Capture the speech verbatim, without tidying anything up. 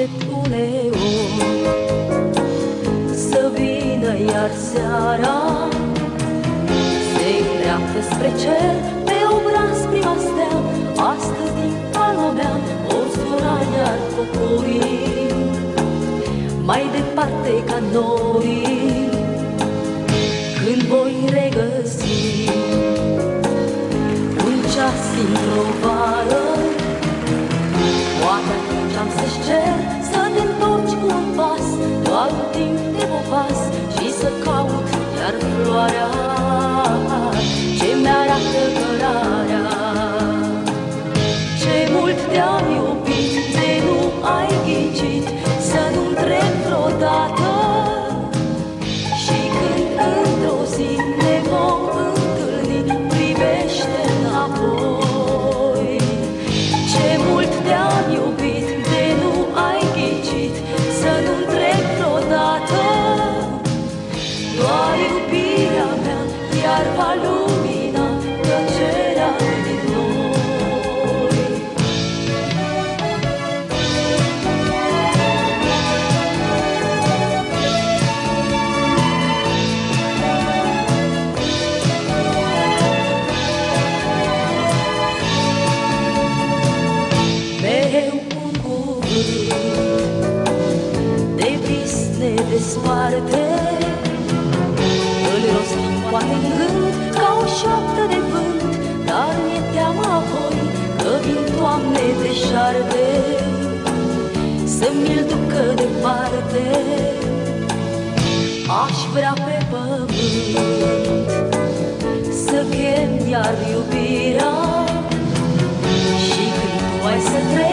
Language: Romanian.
aștept uneori să vină iar seara, se îndreaptă spre cer, pe obraz prima stea. Astăzi din palma mea o zbura iar poporii, mai departe ca noi. Când voi regăsi un ceas dintr-o vară, poate atunci am să-și cer să te întorci cu un pas, doar un timp de popas, și să caut iar floarea ce mi-arată cărarea. Ce mult te-am iubit, de nu ai ghicit, să nu întreb vreodată. Și când într-o zi ne vom întâlni, privește înapoi. Ce mult te-am iubit, de nu ai ghicit, să nu întreb vreodată. Doar iubirea mea iar va lumina tăcerea din noi. Mereu un cuvânt de vis ne desparte, îl rostim poate în gând ca o șoaptă de vânt, dar mi-e teamă apoi că vin toamne deșarte să mi-l ducă departe. Aș vrea pe pământ să chem iar iubirea, și când tu ai să treci